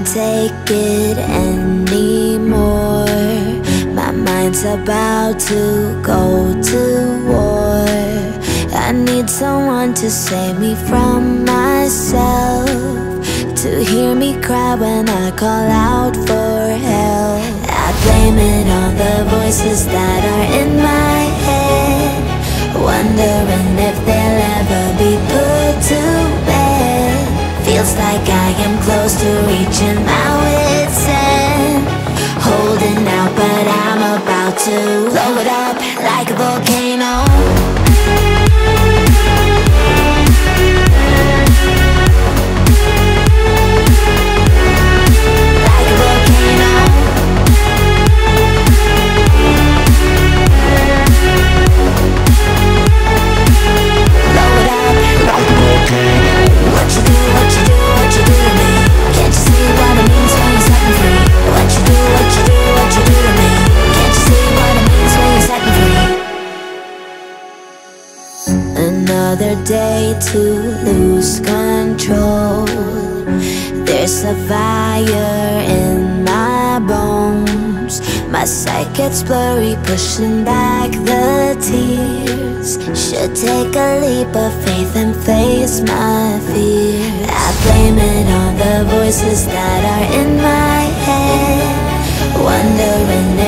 take it anymore. My mind's about to go to war. I need someone to save me from myself, to hear me cry when I call out for help. I blame it on the voices that are in my head, wondering if they'll ever be put to bed. Feels like I am close to reaching my wit's end, holding out but I'm about to blow it up like a volcano. Another day to lose control. There's a fire in my bones. My sight gets blurry, pushing back the tears. Should take a leap of faith and face my fear. I blame it on the voices that are in my head, wondering